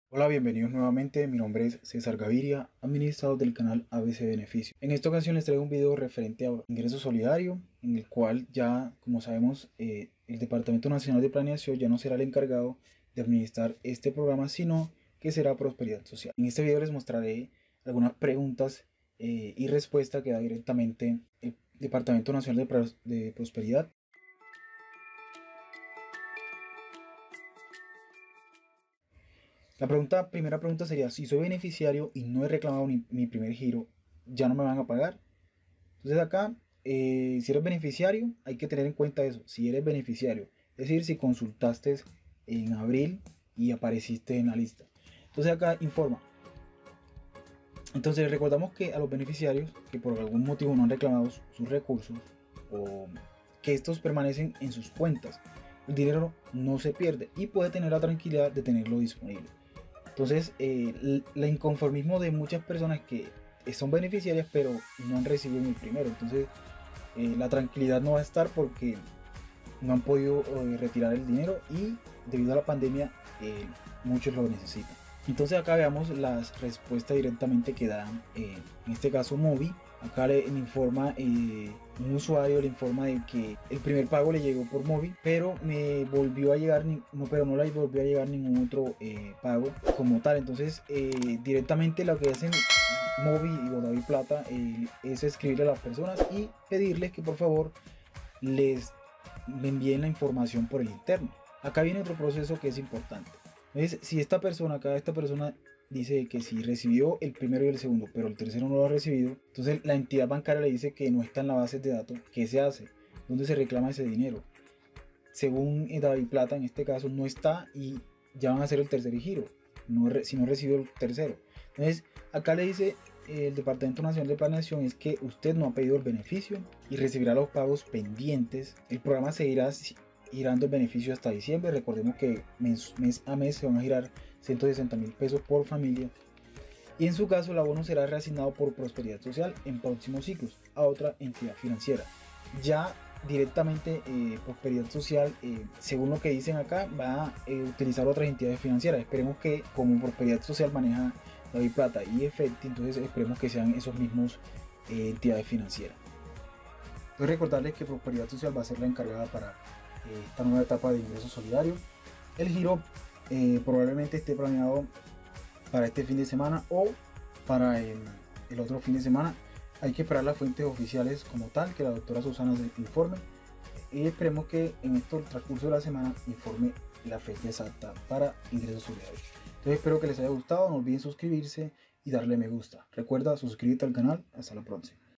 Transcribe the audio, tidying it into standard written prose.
Hola, bienvenidos nuevamente. Mi nombre es César Gaviria, administrador del canal ABC Beneficio. En esta ocasión les traigo un video referente a ingreso solidario, en el cual ya, como sabemos, el Departamento Nacional de Planeación ya no será el encargado de administrar este programa, sino que será Prosperidad Social. En este video les mostraré algunas preguntas y respuestas que da directamente el Departamento Nacional de Prosperidad. Primera pregunta sería, si soy beneficiario y no he reclamado mi primer giro, ¿ya no me van a pagar? Entonces acá, si eres beneficiario, hay que tener en cuenta eso, si eres beneficiario. Es decir, si consultaste en abril y apareciste en la lista. Entonces acá informa. Entonces recordamos que a los beneficiarios que por algún motivo no han reclamado sus recursos o que estos permanecen en sus cuentas, el dinero no se pierde y puede tener la tranquilidad de tenerlo disponible. Entonces, el inconformismo de muchas personas que son beneficiarias pero no han recibido el primero. Entonces, la tranquilidad no va a estar porque no han podido retirar el dinero y debido a la pandemia muchos lo necesitan. Entonces acá veamos las respuestas directamente que dan, en este caso Movi. Acá le informa, un usuario le informa de que el primer pago le llegó por Movi, pero me volvió a llegar, pero no le volvió a llegar ningún otro pago como tal. Entonces directamente lo que hacen Movi y David Plata es escribirle a las personas y pedirles que por favor les envíen la información por el interno. Acá viene otro proceso que es importante. Entonces, si esta persona dice que si recibió el primero y el segundo, pero el tercero no lo ha recibido, entonces la entidad bancaria le dice que no está en la base de datos. ¿Qué se hace? ¿Dónde se reclama ese dinero? Según David Plata, en este caso, no está y ya van a hacer el tercer giro, si no recibió el tercero. Entonces, acá le dice el Departamento Nacional de Planeación es que usted no ha pedido el beneficio y recibirá los pagos pendientes. El programa seguirá girando el beneficio hasta diciembre. Recordemos que mes a mes se van a girar 160.000 pesos por familia. Y en su caso, el abono será reasignado por Prosperidad Social en próximos ciclos a otra entidad financiera. Ya directamente Prosperidad Social, según lo que dicen acá, va a utilizar otras entidades financieras. Esperemos que como Prosperidad Social maneja David Plata y Efecti, entonces esperemos que sean esos mismos entidades financieras. Entonces recordarles que Prosperidad Social va a ser la encargada para esta nueva etapa de ingreso solidario. El giro probablemente esté planeado para este fin de semana o para el otro fin de semana. Hay que esperar las fuentes oficiales como tal, que la doctora Susana se informe, y esperemos que en el transcurso de la semana informe la fecha exacta para ingresos solidarios. Entonces espero que les haya gustado, no olviden suscribirse y darle me gusta. Recuerda suscribirte al canal. Hasta la próxima.